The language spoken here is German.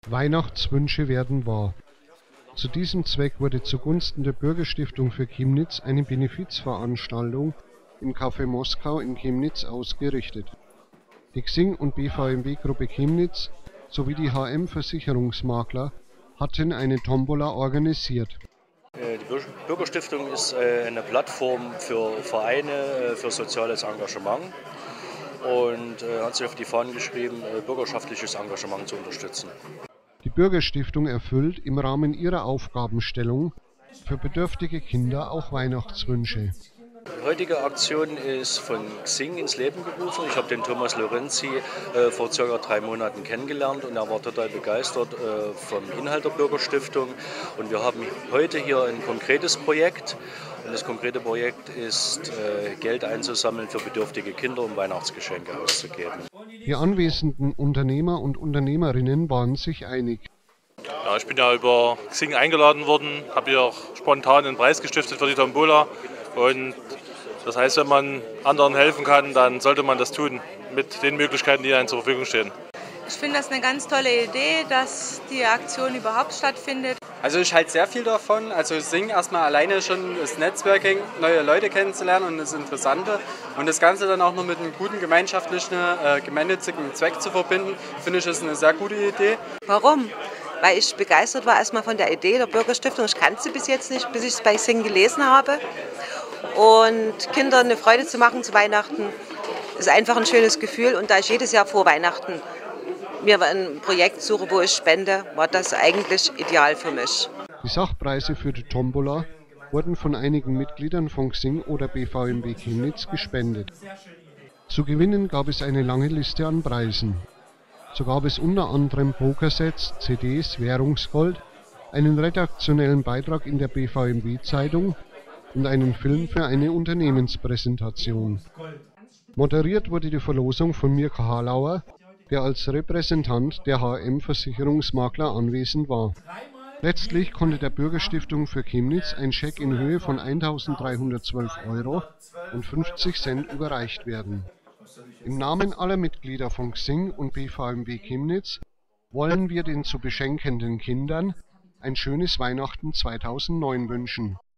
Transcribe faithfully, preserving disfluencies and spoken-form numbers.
Weihnachtswünsche werden wahr. Zu diesem Zweck wurde zugunsten der Bürgerstiftung für Chemnitz eine Benefizveranstaltung im Café Moskau in Chemnitz ausgerichtet. Die Xing und B V M W-Gruppe Chemnitz sowie die H M Versicherungsmakler hatten eine Tombola organisiert. Die Bürgerstiftung ist eine Plattform für Vereine, für soziales Engagement und hat sich auf die Fahnen geschrieben, bürgerschaftliches Engagement zu unterstützen. Die Bürgerstiftung erfüllt im Rahmen ihrer Aufgabenstellung für bedürftige Kinder auch Weihnachtswünsche. Die heutige Aktion ist von Xing ins Leben gerufen. Ich habe den Thomas Lorenzi äh, vor circa drei Monaten kennengelernt und er war total begeistert äh, vom Inhalt der Bürgerstiftung. Und wir haben heute hier ein konkretes Projekt. Und das konkrete Projekt ist, äh, Geld einzusammeln für bedürftige Kinder, um Weihnachtsgeschenke auszugeben. Die anwesenden Unternehmer und Unternehmerinnen waren sich einig. Ja, ich bin ja über Xing eingeladen worden, habe hier auch spontan einen Preis gestiftet für die Tombola. Und das heißt, wenn man anderen helfen kann, dann sollte man das tun, mit den Möglichkeiten, die einem zur Verfügung stehen. Ich finde das eine ganz tolle Idee, dass die Aktion überhaupt stattfindet. Also ich halte sehr viel davon. Also Xing erstmal alleine schon das Netzwerking, neue Leute kennenzulernen und das Interessante. Und das Ganze dann auch noch mit einem guten gemeinschaftlichen, äh, gemeinnützigen Zweck zu verbinden, finde ich, ist eine sehr gute Idee. Warum? Weil ich begeistert war erstmal von der Idee der Bürgerstiftung. Ich kannte sie bis jetzt nicht, bis ich es bei Xing gelesen habe. Und Kindern eine Freude zu machen zu Weihnachten, ist einfach ein schönes Gefühl. Und da ich jedes Jahr vor Weihnachten mir ein Projekt suche, wo ich spende, war das eigentlich ideal für mich. Die Sachpreise für die Tombola wurden von einigen Mitgliedern von Xing oder B V M W Chemnitz gespendet. Zu gewinnen gab es eine lange Liste an Preisen. So gab es unter anderem Pokersets, C Ds, Währungsgold, einen redaktionellen Beitrag in der B V M W-Zeitung und einen Film für eine Unternehmenspräsentation. Moderiert wurde die Verlosung von Mirko Harlauer, der als Repräsentant der H M Versicherungsmakler anwesend war. Letztlich konnte der Bürgerstiftung für Chemnitz ein Scheck in Höhe von eintausenddreihundertzwölf Euro und fünfzig Cent überreicht werden. Im Namen aller Mitglieder von Xing und B V M W Chemnitz wollen wir den zu beschenkenden Kindern ein schönes Weihnachten zweitausendneun wünschen.